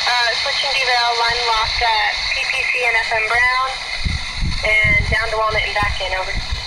Switching derail, line locked at PPC and FM Brown, and down to Walnut and back in, over.